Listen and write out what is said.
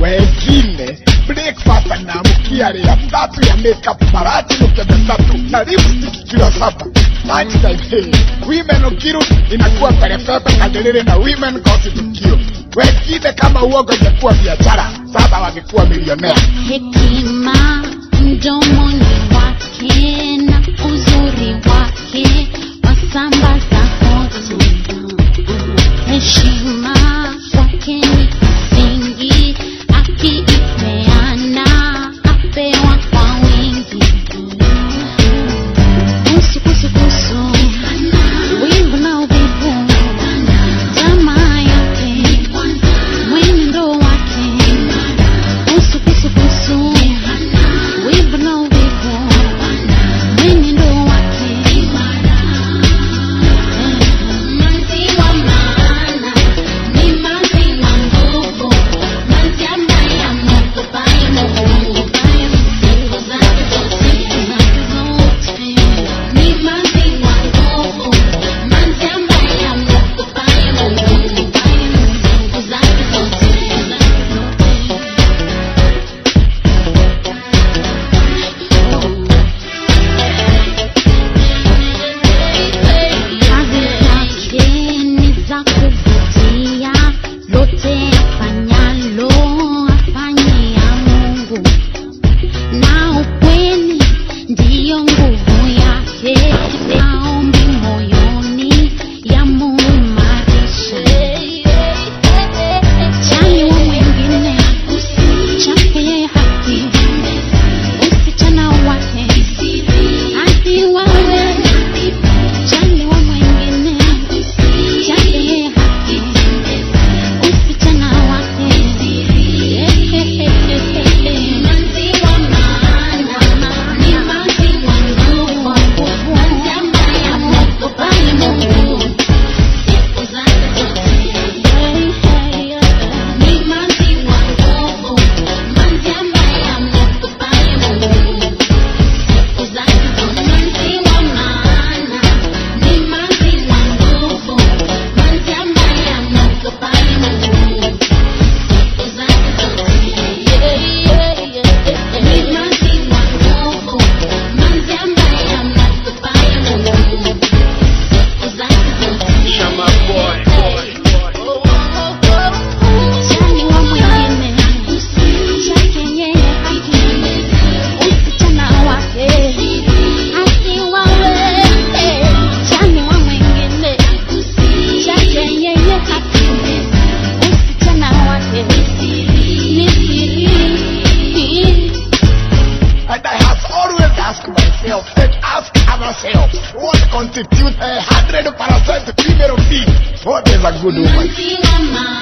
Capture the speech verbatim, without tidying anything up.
wengine breakfast anaamkia ya tatu ya makeup marati nukebe tatu na lipstick kilo saba. Lunchtime, hey, women ukiru inakuwa perepepe kadelele na women gossip kilo. Wengine kama uogo ingekuwa biashara, sasa wangekuwa milionea. Hekima mdomoni wake na uzuri wake wasambaza hotu. Heshima wake ni msingi, akiipeana apewa kwa wingi. Kusu kusu kusu wingu na uvivu, jamaa yake mwendo wake. Kusu kusu kusu wingu na uvivu, mwendo wake. Manzi wa maana ni manzi wa nguvu, manzi ambaye amekupai Mungu siku zake zote. Ni manzi wa nguvu, manzi ambaye amekupai Mungu siku zake zote. Kazi zake ni za kuvutia, lote afanyalo afanyia Mungu, na ukweli ndiyo nguvu yake. Maombi moyoni yamuimarisha. Jali wa mwingine, chake yeye haki, usichana wake hadi wawe. Jali wa mwingine, chake yeye haki, usichana wake. Manzi wa maana ni manzi wa nguvu, manzi ambaye amekupai Mungu siku zake zote. Ni manzi wa nguvu, manzi ambaye amekupai Mungu siku zake zote. Manzi wa maana ni manzi wa nguvu, manzi ambaye amekupai Mungu siku zake zote. Ni manzi wa nguvu, manzi ambaye amekupai Mungu siku zake zote. Shama boy, boy, boy. Jali wa mwingine, chake yeye haki, usichana wake hadi wawe. Jali wa mwingine, chake yeye haki, usichana wake. Ni siri. And I have always asked myself and asked ourselves, what constitutes a hundred percent female being? What is a good woman? Manzi wa maana